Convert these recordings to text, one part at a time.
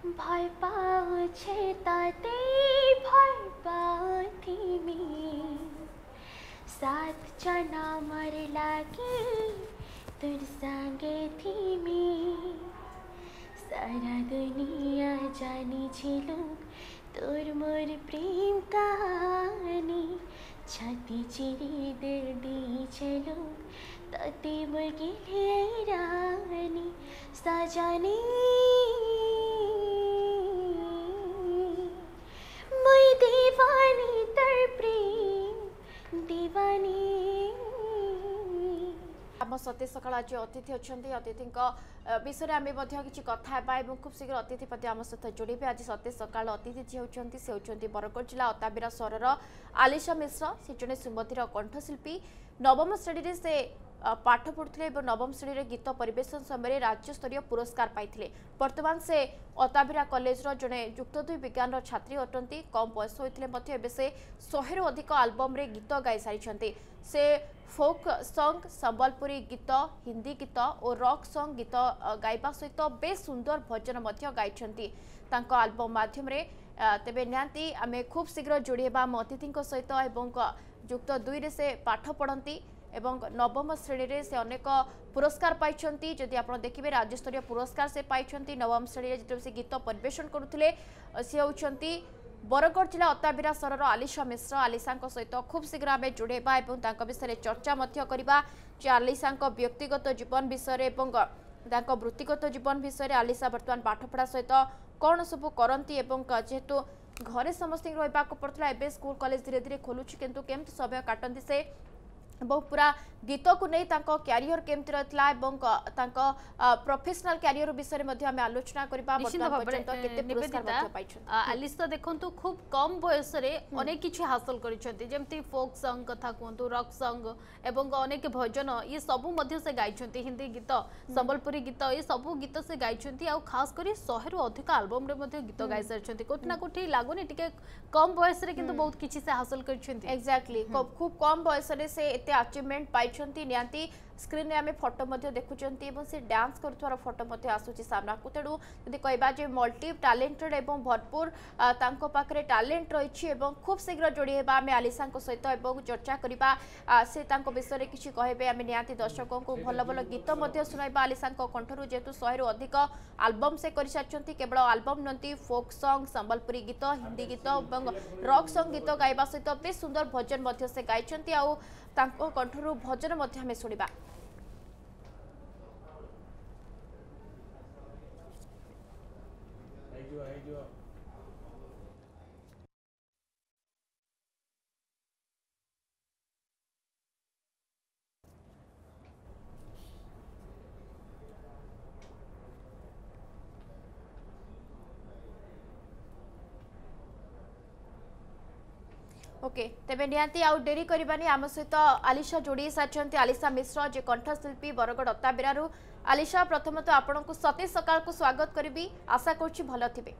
ভয় পাওছে তাতে ভয় পাথিমি साथ चना मर लागे तुर संगे थी में सारा दुनिया जानी छिलू तोर मोर प्रेम कहानी छाती चिरी दिल दी चलो ताते मुर्गिले रानी सजानी मैं दीवानी तर प्रेम दीवानी। आम सतीश सकाल आज अतिथि अच्छा अतिथि विषय आम कि कथा खूब शीघ्र अतिथि आम सहित जोड़े आज सतीश सकाल अतिथि जी होती से होती बरगढ़ जिला अताबिरा सहर आलिशा मिश्र से जड़े सुमतिर कंठशिल्पी नवम श्रेणी से पाठ पढ़ुते नवम श्रेणी में गीत परिवेशन समय राज्य स्तरीय पुरस्कार पाई बर्तमान से अताबिरा कॉलेज जड़े युक्त 2 विज्ञान छात्री अटंती कम बयस होते से 100 रु अधिक आल्बम रे गीत गाई सारी से फोक सॉन्ग संबलपुरी गीत हिंदी गीत और रॉक सॉन्ग गीत गाइबा सहित बेस सुंदर भजन गाई आल्बम माध्यम तेबे निहांती आमे खूब शीघ्र जोड़ी आम अतिथि सहित युक्त 2 से पाठ पढ़ती एवं नवम श्रेणी रे से अनेक पुरस्कार पाइछंती जदि आपण देखिबे राज्य स्तरीय पुरस्कार से पाइछंती नवम श्रेणी रे जिते से गीत परिवेशन करुथिले से होउछंती बरगढ़ जिला अताबिरा सहर आलिशा मिश्र आलिशा सहित खूब शीघ्र आम जोड़ेबा एवं तांको विषय चर्चा मध्य करिबा जे आलिशा व्यक्तिगत जीवन विषय एवं तांको वृत्तिगत जीवन विषय आलिशा वर्तमान पाठपढ़ा सहित कौन सब करती एवं जेहेतु घरे समस्त रहा पड़ता एवं स्कूल कॉलेज धीरे धीरे खोलुछि किंतु केमती समय काटती से पूरा गीत को नहीं क्यारियर केमती रहा प्रोफेशनल क्यारियर विषय में आम आलोचना करबा आलिशा देखंतु खूब कम बयस अनेक किछि हासिल करिसेंती जेमती फोक सॉन्ग कथा कहतु रॉक सॉन्ग एवं अनेक भजन ये सब मध्य से गाइछंती हिंदी गीत संबलपुरी गीत ये सब गीत से गाइछंती आ खास करी 100 रु अधिक एल्बम रे मध्य गीत गाइ सारछंती कोठी ना कोठी लागुनी टिके कम बयस रे किंतु बहुत किछि से हासिल करिसेंती एग्जैक्टली खूब कम बयस रे से एते अचीवमेंट पाइछंती नियांती स्क्रीन रे आमे फोटो मध्ये देखुचंती एवं से डांस करथवार फोटो मध्ये आसुची सामना को तेडू यदि कहबा जे मल्टी टैलेंटेड एवं भरपूर तांको पाखरे टैलेंट रहिछि एवं खूब शीघ्र जोड़ी हेबा आमे आलिशा को सहित एवं चर्चा करिबा से तांको विषय रे किछि कहबे आमे नियांती दर्शकों को भलो भलो गीत मध्ये सुनाइबा आलिशा को कंठरू जेतु 100 रु अधिक एल्बम से करि सारछंती केवल एल्बम नंती फोक सॉन्ग संबलपुरी गीत हिंदी गीत एवं रॉक सॉन्ग गीत गाइबा सहित बेस सुंदर भजन मध्ये से गाइछंती आ तांको कंठरू भजन मध्ये हमें सुनिबा ओके तेबे निहांती आउ डेरी करबानी आम सहित आलिशा जोड़ी सारी आलिशा मिश्र जे कंठशिल्पी बरगढ़ अताबिरारू आलिशा प्रथम तो आपण को सतीश सकाल को स्वागत करी आशा करुँच भल थे।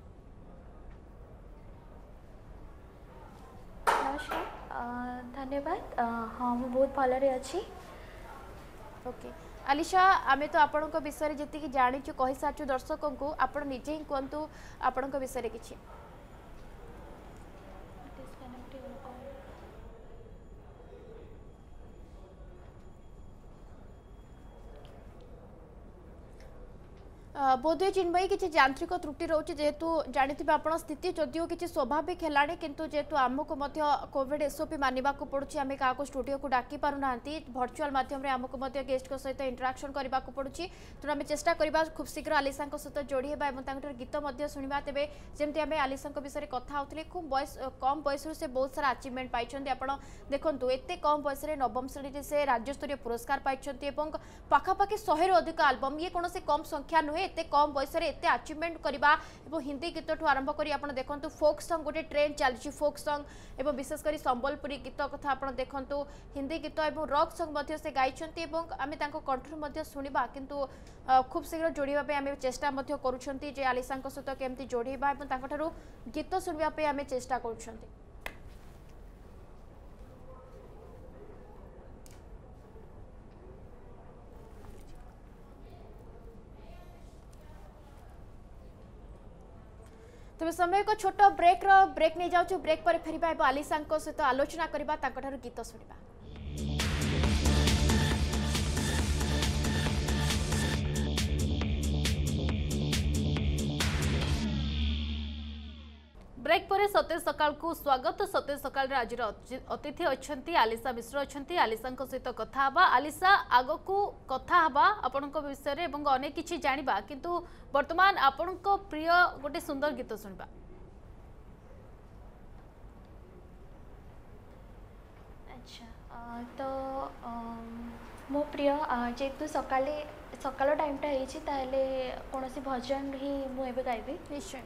नमस्कार धन्यवाद हाँ मु बहुत भलरे अच्छी। ओके आलिशा आम तो आपण विषय जी जाचु कही सारू दर्शकों को आप निजे ही कहतु आपण विषय किसी बोधे चिन्मयी किसी यांत्रिक त्रुटि रोचे जेहेतु जानी आप स्थिति जदिव किसी स्वाभाविक है किंतु जेहेतु आमको कोविड एसओपी मानवा पड़ुछि आम क्या स्टूडियो को डाकी पारना भर्चुआल मध्यम आमको गेस्ट सहित इंटराक्शन करने को पड़ुछि तेणु आम चेष्टा करवा खूब शीघ्र आलिशा सहित जोड़ी होगा गीत शुणा तेज जमी आम आलिशा विषय कथा होते खूब बयस कम बयस से बहुत सारा अचिवमेंट पाई आप देखो एत कम बयस नवम श्रेणी से राज्य स्तरीय पुरस्कार पाई पाखापाखि 100 रु अधिक एल्बम ये कौन कम संख्या नुहे एते कम बयस एत अचिवमेंट करवा हिंदी गीत ठू आरंभ कर आप देखो फोक सॉन्ग गोटे ट्रेंड चली फोक सॉन्ग एवं विशेषकर संबलपुरी गीत कथा आप देखो हिंदी गीत और रॉक सॉन्ग से गाई आम कंठर शुणा किंतु खूब शीघ्र जोड़ापी आम चेष्टा करुँच आलिशा सहित केमती जोड़वा गीत शुणापी आम चेष्टा कर तेज समय को छोट ब्रेक नहीं जाऊँ ब्रेक पर फेरिबा एवं आलिशा सहित आलोचना करवा गीत शुणा। ब्रेक पर सतेज सकाल को स्वागत। सतेज सकाल आज अतिथि अच्छा आलिशा मिश्र अच्छा आलिशा सहित कथा आलिशा आग को कथा आपण विषय अनेक किसी जाना किंतु वर्तमान आपण प्रिय गोटे सुंदर गीत शुणा। अच्छा तो मो प्रिय जेतु सकाल टाइमटा होती कौन भजन ही मुझे गाइबी निश्चय।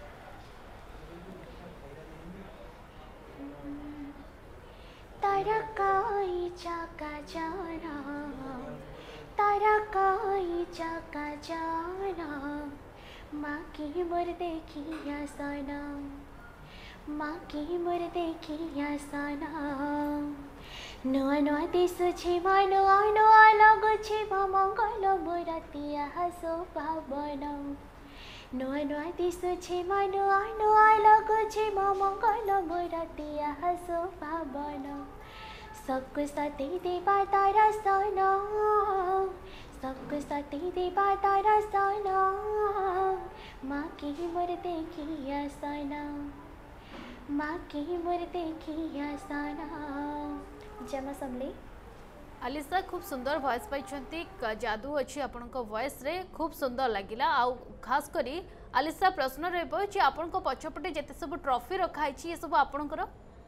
तारा काई चाका जाना तारा काई चाका जाना माँ की मोर देखिया सना माँ की मोर देखिया सना नुआ नुआ दिशुछि मा नुआ नुआ लगुछि मा मंगल मोरतिया हसो पावन नुआ नुआ दिशुछि मा नुआ नुआ लगुछि मा मंगल मोरतिया हसो पावन सबको सती देवा तारा सना सबको सती देवा तारा सना माँ की मोर देखिया सना माँ की मोर देखिया सना। जमा समली आलिशा खूब सुंदर वॉइस पाई जादू अच्छी आपण वॉइस रे खूब सुंदर लगिला आउ खास करी आलिशा प्रश्न रहबो जे आपण पछपटे जेते सब ट्रॉफी रखाई ये सब आपणकर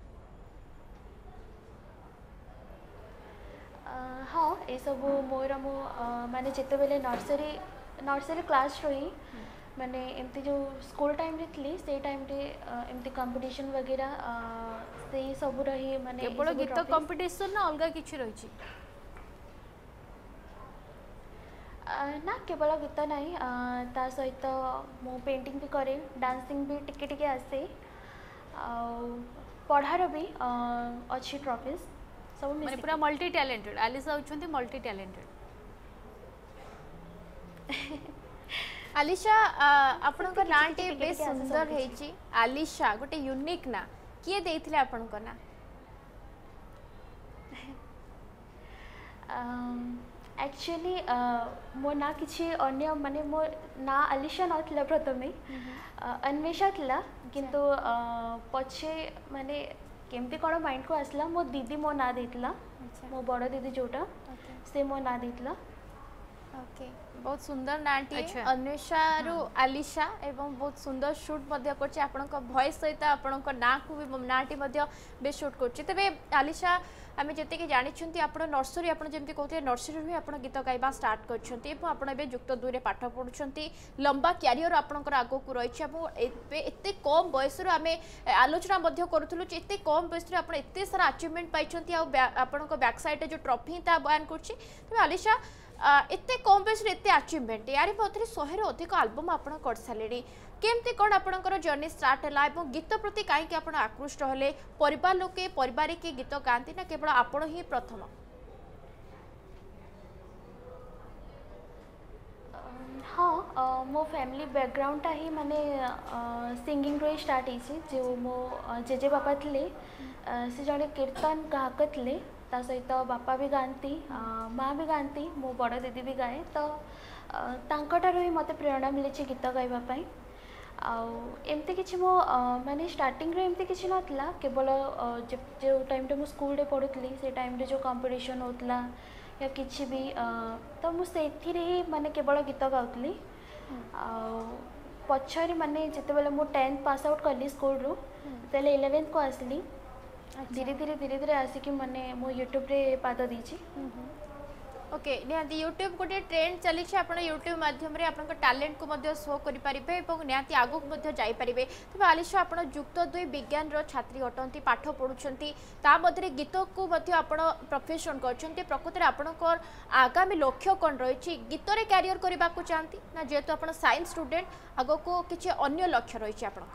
हाँ ये सब मोर मो माने जिते बेले नर्सरी क्लास रही माने एमती जो स्कूल टाइम रे थी से टाइम रे एमती कंपटीशन वगैरह से सब रही माने केवल गीत कंपटीशन ना अलग किछि रही छी ना केवल गीत नहीं ता सहित मु पेंटिंग भी करे डांसिंग भी टिके टिके आसे पढ़ार भी अच्छी ट्रॉफीज सब माने पूरा मल्टी टैलेंटेड आलिशा होछंती मल्टी टैलेंटेड। आलिशा आपनकर नाटी बेस सुंदर हेची आलिशा गोटे यूनिक ना किए देथिले आपनकर ना एक्चुअली मो ना किसी अन्य माने मो ना आलिशा नथिला प्रथमे अन्वेषा थिला किंतु पछे माने केमती कौन माइंड को आसला मो दीदी मो ना देथिला मो बड़ दीदी जोटा से मो ना देथिला। ओके बहुत सुंदर नाटी अन्वेषा रु आलिशा एवं बहुत सुंदर शूट मध्य करछि आपनक वॉइस सहित आपनक ना को भी नाटी मध्य बे शूट करछि। तबे आलिशा आमे जते कि जानि छुंती आपण नर्सरी आपण जेमति कहते नर्सरी रे आपण गीत गाइबा स्टार्ट करछंती एवं आपण बे युक्त 2 रे पाठ पढुछंती लंबा कैरियर आपनकर आगो को रहिछि एवं एते कम बयस रो आमे आलोचना मध्य करूथुलु जे एते कम बयस रे आपण एते सारा अचीवमेंट पाइछंती आ आपनक बैक साइड जो ट्रॉफी ता बयान करछि। तबे आलिशा एते कम बयस रे एते अचीवमेंट यारी पथरे 100 रो अधिक एल्बम आपण कर सालेडी केमती कौन आपणकर जर्नी स्टार्ट है गीत प्रति कहीं आप आकृष्ट हेले परिवार लोके परिवार के गीत गाती ना केवल आपण ही प्रथम? हाँ मो फैमिली बैकग्राउंड ही माने सिंगिंग रो स्टार्ट होइछि जो मो जेजे बापा थिले से जड़े कीर्तन गायक थिले ता सहित बापा भी गाती माँ भी गाती मो बड़ दीदी भी गाए तो तांकटारो ही मते प्रेरणा मिले गीत गाइबा पई एमती किसी मो माने स्टार्टिंग रे एमती किसी नथला केवल जो टाइम रे मो स्कूल रे पढुतली से टाइम रे जो कंपटीशन होतला या किसी भी तो मु सेथि रे ही माने केवल गीत गाउतली पछरी माने जते बेले मो 10th पास आउट करली स्कूल रो तेले 11th को आसली धीरे धीरे आसिकी माने मो यूट्यूब रे पाद दीची। ओके निहाती यूट्यूब गोटे ट्रेंड चली आप यूट्यूब माध्यम आपन टैलेंट को मध्य शो करेंगे और निहाती आगक जापरें। तेज आलिशा आप युक्त 2 विज्ञान छात्री अटंती पाठ पढ़ुंट मध्य गीत को प्रोफेशन कर प्रकृति में आपंकर आगामी लक्ष्य कौन रही गीत रे कैरियर करने को चाहती ना जेहेतु आप साइंस स्टूडेंट आगक किसी अन्य लक्ष्य रही आपंकर?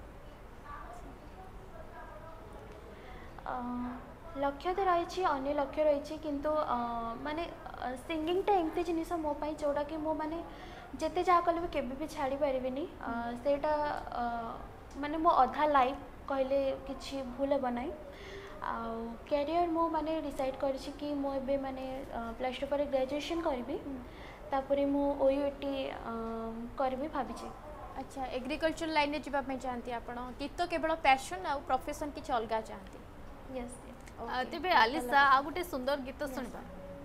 लक्ष्य तो रही अन्य लक्ष्य रही किंतु माने सिंगिंग टा एमती जिनिस मो पाई जोड़ा कि मो माने जेते जहाँ कले भी केबे भी छाड़ी पारिबिनी सेटा माने मो अधा लाइफ कहले किछि भूल हेबा नाही कैरियर मो माने डिसाइड करछि कि मो एबे माने प्लस 2 पर ग्रेजुएशन करबी तापरे मो ओयूटी करबी भाबिछि। अच्छा एग्रीकल्चर लाइन में जीवा चाहती आप गीत केवल पैशन आ प्रोफेशन किसी अलग चाहती यस तेबे आलिशा आ गोटे सुंदर गीत सुनबा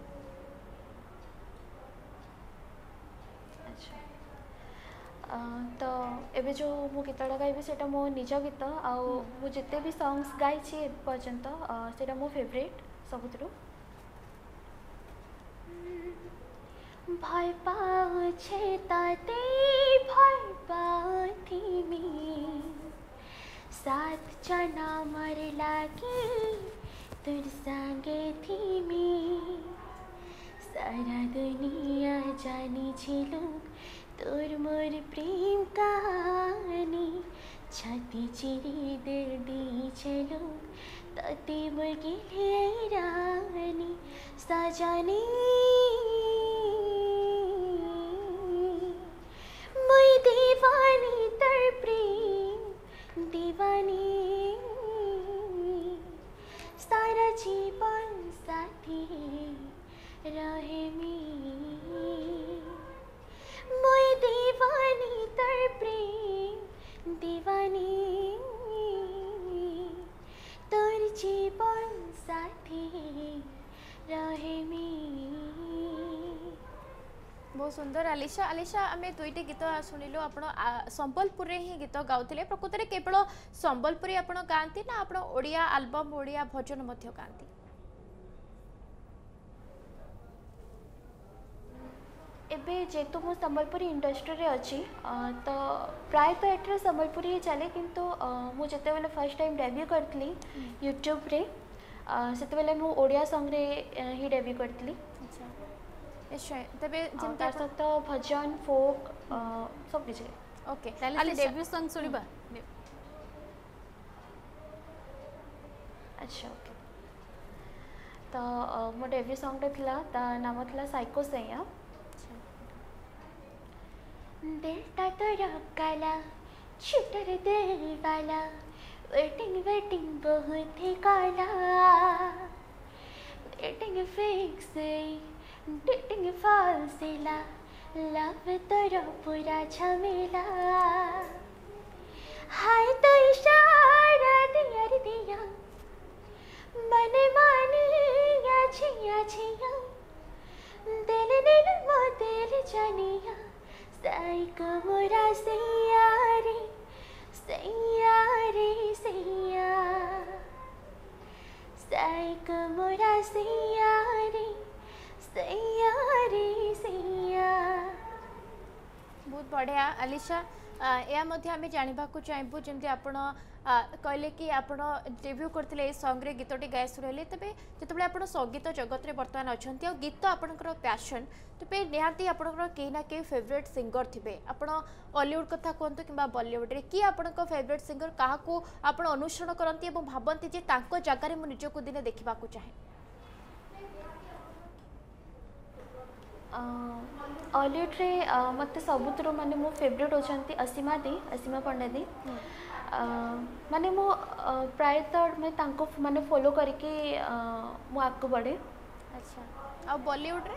तो एबे जो मो गीतटा गाइबी सेटा मो निज गीत आउ मो जिते भी सॉन्ग्स गाइछि ए पर्यंत सेटा मो फेवरेट सबुतरो भय पाछे ताते भय पाथिमी साथ जना मर लागे तुर संगे थीमी सारा दुनिया जानी छिलू तोर मोर प्रेम कहानी छाती चिरी दिल दी चलो तते मुर्गिले रानी सजानी मैं दीवानी तर प्रेम दीवानी सारा जीवन साथी रहे मैं दीवानी तर प्रेम दीवानी तोर जीवन साथी रहे बहुत सुंदर आलिशा आलिशा आम दुईट गीत शुणिलु आप संबलपुर ही गीत गाउथिले प्रकृत में केवल संबलपुरी आप गाँती ना आप ओडिया आल्बम ओडिया भजन गाँती एबे जेतु मो संबलपुरी इंडस्ट्री रे अच्छी तो प्राय तो एटर संबलपुरी ही चले किंतु मु जते बेले फर्स्ट टाइम डेब्यू करतली यूट्यूब रे सेते बेले मु ओडिया सॉन्ग रे ही डेब्यू करतली। अच्छा निश्चय तबे जिनका सत भजन फोक सब किछ ओके ताले डेब्यू सॉन्ग सुनिबा अच्छा ओके तो मो डेब्यू सॉन्ग रे थिला ता नाम थिला साइको सैया दिलटा तोरा काला छुटर दिल वाला वेटिंग वेटिंग बहुत ही काला डेटिंग फिक्स डेटिंग फालसिला लव तोरा पूरा झमेला हाय तो इशारा दिया रे दिया मन मानिया छिया छिया दिल दिल मोतेर जानिया साइको मोरा सैया रे सैया रे सैया साइको मोरा सैया रे सैया रे सैया बहुत बढ़िया आलिशा या आम जानवा चाहबू जमी आप कहले कि आप डेब्यू करते सॉन्ग रे गीतटी गाय शुणिले तेज जो आप संगीत जगत में बर्तमान अच्छा गीत आपंकर पैशन तेरे निहाती आप कहीं ना कहीं फेवरेट सिंगर थे आप हॉलीवुड कथा कहतु कि बॉलीवुड रे कि आप फेवरेट सिंगर क्या आप अनुसरण करती भावती जे जगार मुझे निजक दिने देखा चाहे हॉलीवुड रे मत सबुतर माने मो फेवरेट होचंती असीमा पंडा दी माने मो प्रायतः मैं तांको माने फॉलो करके मो आगको बढ़े। अच्छा आ बॉलीवुड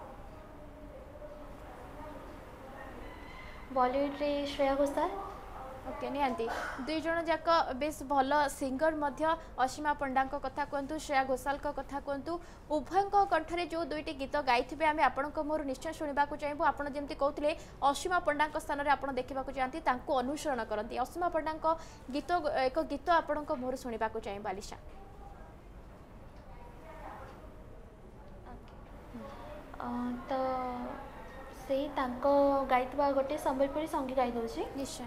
रे श्रेया घोषाल ओके निहांती दुई जन जाक बेस भल सिंगर मध्य असीमा पंडा कथा कहतु श्रेया घोषाल कथा कहतु उभय कंठरे जो दुईटी गीत गाई आम आपण मोर निश्चय शुणा चाहबू आप जमी कहते असीमा पंडा स्थान में आप देखा चाहती अनुसरण करती असीमा पंडा गीत एक गीत आपण मोर शुणा चाहबू आलिशा तो से गाई गोटे संबलपुरी संगीत गाई दूसरी निश्चय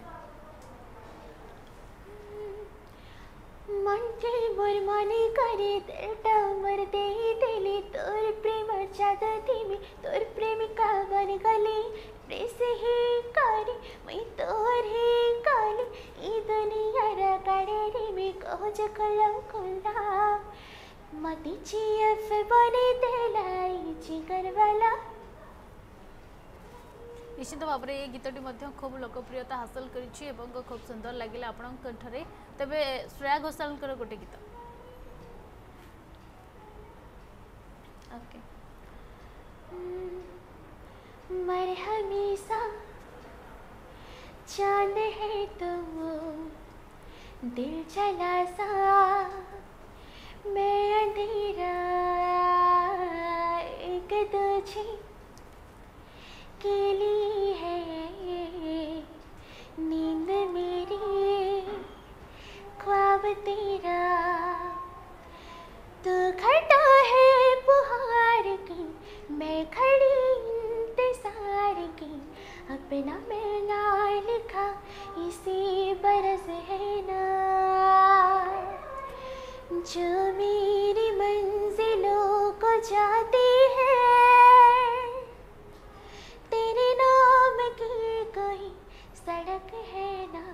मन के मोर मने करे दिलटा मर दे दिले तोर प्रेम जादा धीमे तोर प्रेमिका बन गली प्रेस ही कारी मैं तोर ही काली ई दुनिया रा काड़े में कहो जकलम कुला मती चीफ बने दिलाई जिगर वाला निश्चित भाव में ये गीतटी खूब लोकप्रियता हासिल करिछि एवं खूब सुंदर लगे आपण कंठरे तबे श्रेया घोषाल गोटे गीत ओके मर हमेशा चांद है तुम दिल जला सा मैं अंधेरा एक तुझे के लिए है नींद मेरी ख्वाब तेरा तू खटा है पुहार की मैं खड़ी इंतजार की अपना मिलना लिखा इसी बरस है ना जो मेरी मंजिलों को जाती है तेरे नाम की कोई सड़क है ना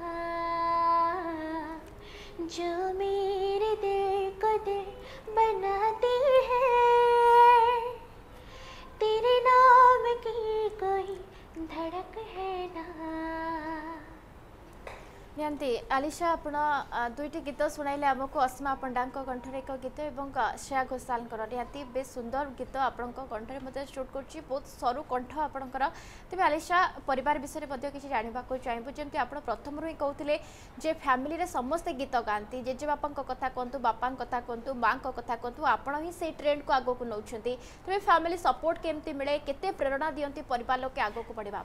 जो मेरे दिल को दिल बनाती है तेरे नाम की कोई धड़क है ना। नियंती आलिशा आपण दुईटी गीत शुणाइले आमको अस्मा पंडा कंठर एक गीत और श्रेया घोषाल नियंती बेस सुंदर गीत आपण कंठरे मध्य शूट कर बहुत सरु कंठ आपणकर तेज आलिशा परिवार विषय में किसी जानवा चाहबू जमी आप प्रथम ही कहते जे फैमिली रे समस्ते गीत गाती जेजे बापा कथा कहतु बापा कथा कहतु माँ कथा कहतु आपण ही से ट्रेंड को आगक नौ तेज फैमिली सपोर्ट केमती मिले केते प्रेरणा दियंती परिवार लोक आगक बढ़ा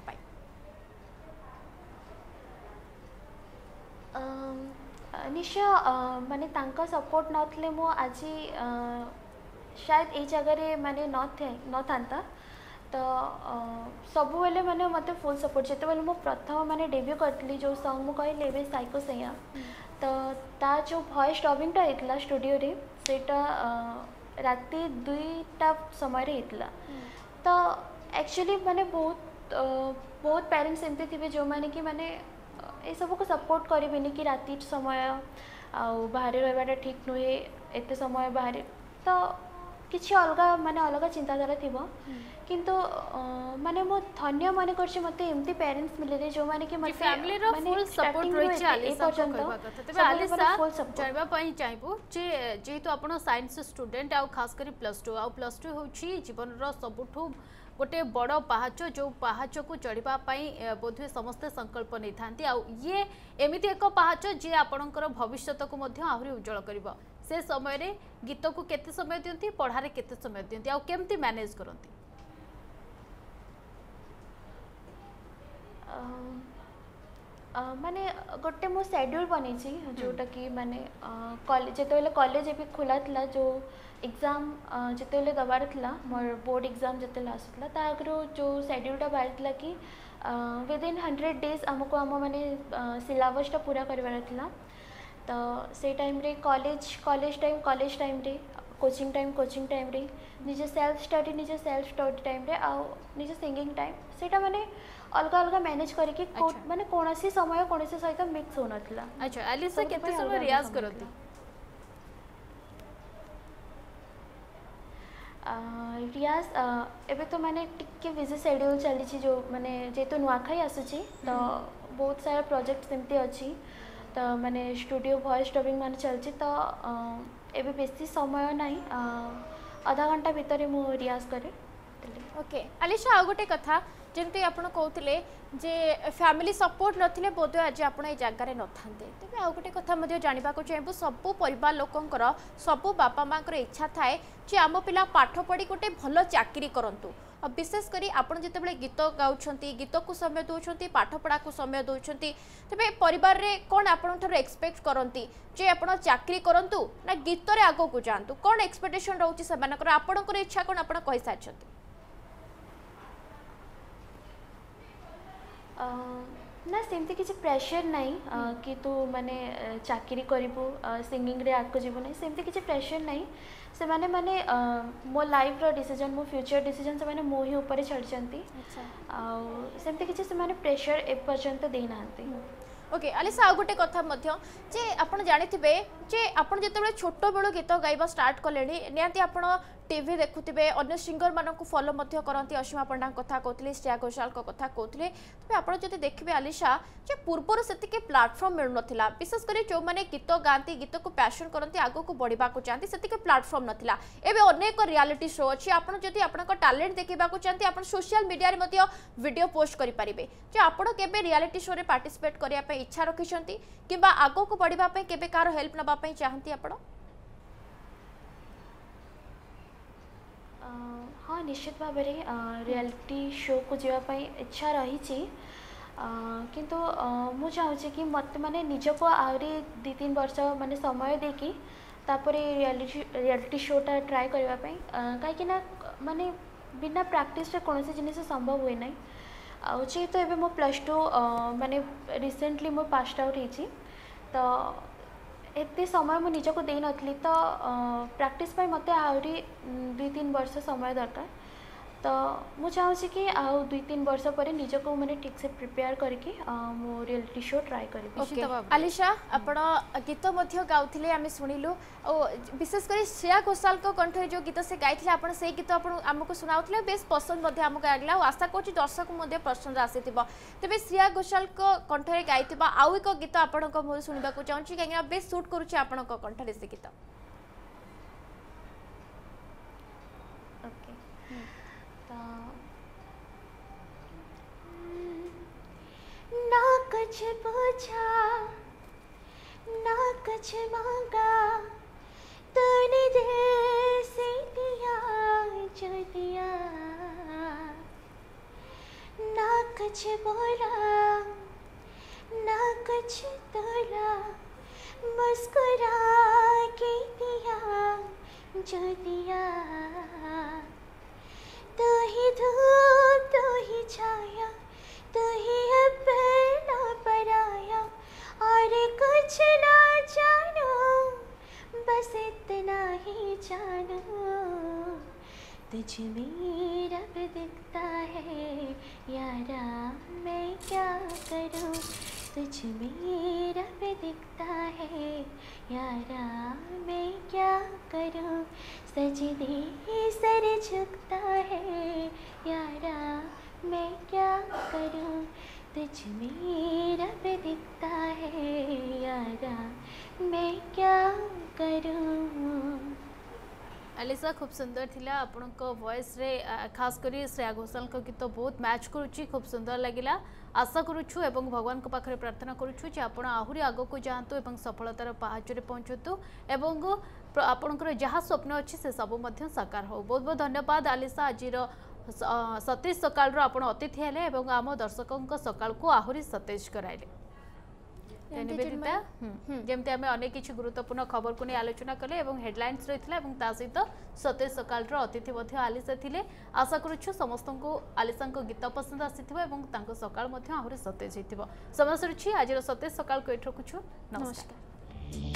निश्चय माने तांका सपोर्ट नथले मो आज शायद ए जगह माने न था तो सब बेले माने मते फुल सपोर्ट जेते बेले मो प्रथम माने डेब्यू करतली जो सॉन्ग मो कहले बे साइको सैया तो ता जो वॉइस डबिंगटा हेतला स्टूडियो रे सेटा राति 2टा समय रे हेतला तो एक्चुअली माने बहुत पेरेंट्स एमती थे जो माने कि माने ये सब को सपोर्ट करें कि राति समय बाहर रहा ठीक नुहे एत समय बाहर तो किसी अलग माने अलग चिंताधारा थी किंतु माने मो धन्य मन कर मते एमती पेरेंट्स मिले जो माने कि मते फैमिली रो फुल सपोर्ट रही आलिशा को कहबा कथा तबे आलिशा जानबा पई चाहबो जे जेतु आपण साइंस स्टूडेंट आ खास करी +2 आ +2 होची जीवन रो सबुठु गोटे बड़ पहाच जो पहाच को चढ़ाई बोधे समस्ते संकल्प नहीं था ये एमती एक पहाच जी आपणकर भविष्य को आहरी उज्जवल कर से समय रे गीत को केते समय दियंती पढ़ारे केते समय दियंती आ केमती मैनेज करती माने गोटे मो शेड्यूल बनी जोटा कि माने कॉलेज जो कॉलेज भी खोला था जो एग्जाम जिते दबार था मोर बोर्ड एग्जाम जिते आसूला आगु जो शेड्यूलटा बाहर कि विदिन 100 डेज आमको आम माने सिलेबसटा पूरा करार था तो से टाइम रे कॉलेज टाइम रे कोचिंग टाइम रे निजे सेल्फ स्टडी टाइम रे आ निजे सिंगिंग टाइम सेटा माने अलग अलग मैनेज करके माने कोनोसी समय कोनोसी सहित मिक्स हो नथला। अच्छा आलिशा केते समय रियाज करती रियाज एबे तो माने टिके बिजी शेड्यूल चली जो माने जेतो नुआखाई आसुची तो बहुत सारा प्रोजेक्ट सेमती अच्छी तो माने स्टूडियो वॉइस डबिंग माने चलची तो एबे बेसी समय नहीं आधा घंटा भीतर मु रियाज करे। ओके आलिशा आ गोटे कथा जमती आपड़ कहते जे फैमिली सपोर्ट नथिले बोधे आज आप जगार न था तेज आउ गोटे कथा जानवा चाहबू सबू परिवार लोकंकर सबू बापा माँ इच्छा थाए जे आम पिला पाठ पढ़ी गोटे भल चाकरी करंतु विशेषकर आपड़ जिते गीत गाँव गीत को समय दौरान पाठ पढ़ा को समय दौरान तेज परिवार रे कौन आपन एक्सपेक्ट करती जे आप चाकरी करंतु ना गीत रे आगो को जातु कौन एक्सपेक्टेशन रोचे से आपणकर इच्छा कौन आप कही सारी ना सेमती किसी प्रेशर नहीं कि तू माने चाकरी करिबू सिंगिंग रे आगको जीवो नहीं सेमती किसी प्रेशर नहीं से माने माने मो लाइफ रो डिसीजन मो फ्यूचर डिसीजन से माने मो ही ऊपर छाड़चंती आ सेमती किसी से माने प्रेशर ए पर्यंत देई नांती। ओके आलिशा आ गोटे कथा जे आपण जानिथिबे जे आपण जेतेबेले छोट बेलो गीत गाइबा स्टार्ट कलेनी निहाती आपण टीवी देखुथिबे अन्य सिंगर मानक फॉलो मध्य करंती असीमा पंडा कथा कहतले श्रेया घोषाल को कथा कहतले तबे आपण जदि देखिबे आलिशा जे पूर्वर सेति के प्लेटफॉर्म मिल नथिला विशेष करी जो माने गीत गांती गीत को पैशन करंती आगो को बढ़िबा को चाहती सेति के प्लेटफॉर्म नथिला एबे अनेक रियलिटी शो अछि आपण जदि आपन को टैलेंट देखिबा को चाहती आपण सोशल मीडिया रे मध्य वीडियो पोस्ट करि परिबे जे आपण केबे रियलिटी शो रे पार्टिसिपेट करिया पे इच्छा रखिसंती किबा आगो को बढ़िबा पे केबे कार हेल्प नबा पे चाहती आपण हाँ निश्चित भाव में रियलिटी शो को जावाई इच्छा रही किंतु मु चाहूँगी कि मत माने निज को आहरी 2-3 वर्ष माने समय देकी तापरे रियलिटी शोटा ट्राए करने कहीं माने बिना प्रैक्टिस रे कौन जिनिस संभव हुए ना जेहेतु एबे मो +2 माने रिसेंटली मो पास आउट होती तो एते समय मु निज को दे नथली तो प्रैक्टिस पाई मते आहरी 2-3 वर्ष समय दरकार तो मु चाहूँगी कि आउ 2-3 वर्ष पर निज को मैंने ठीक से प्रिपेयर करके मो रियलिटी शो ट्राए करी। आलिशा आपण गीत मध्य गाउथिले आमे सुनिलु विशेष कर श्रेया घोषाल को कंठरे जो गीत से गाइथिले आपण से गीत आपण हमको सुनाउथिले बेस पसंद मध्य हमको आगला आशा करछि दर्शक मध्य पसंद आसीथिबो तबे श्रेया घोषाल को कंठरे गाइथिबा आउ एक गीत आपण को मोर सुनिबा को चाहछि काहे बेस सूट करूछि आपण को कंठरे से गीत ना कुछ पूछा ना कुछ मांगा तूने दिल से दिया जो दिया ना कुछ बोला ना कुछ तोला मुस्कुरा के दिया जो दिया तू ही धूप तू ही छाया तू ही अपना पराया और कुछ ना जानो बस इतना ही जानो तुझ में रब दिखता है यारा मैं क्या करूं तुझ में रब दिखता है यारा मैं क्या करूं सजदे सर झुकता है यारा मैं क्या करूं तुझ में रब दिखता है यारा मैं क्या करूं। आलिशा खूब सुंदर थिला आपण को वॉइस रे खास करी श्रेया घोषाल को गीत बहुत मैच करुच्ची खूब सुंदर लगिला आशा करुछु एवं भगवान को पाखरे प्रार्थना करुछु जे आपण आहुरी आगो को जांतु एवं सफलतार पहाच रे पहुंचतु एवं आपणकर जहाँ स्वप्न अच्छी से सब मध्य साकार हो। बहुत बहुत धन्यवाद आलिशा आजिर सतेज सकाल आपण अतिथि हेले एवं आम दर्शकों सकाल को आहुरी सतेज कराइले। जमती आम अनेक किसी गुरुत्वपूर्ण खबर को नहीं आलोचना कले एवं हेडलाइंस रही है सहित सतेज सकाल अतिथि आलिशा थिले आशा करुछु समस्त को आलिशा गीत पसंद आसी सकाल आहुरी सतेज हो समय सरुछि आज सतेज सकाल को एठ रखुछु। नमस्कार।